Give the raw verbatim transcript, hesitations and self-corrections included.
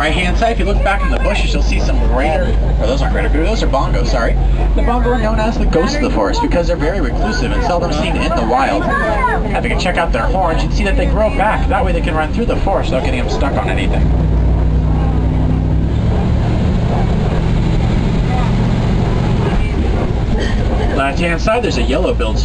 right hand side, if you look back in the bushes, you'll see some greater, or those aren't greater, those are bongos, sorry. The bongo are known as the ghosts of the forest because they're very reclusive and seldom seen in the wild. If you can check out their horns, you can see that they grow back. That way they can run through the forest without getting them stuck on anything. Left hand side, there's a yellow-billed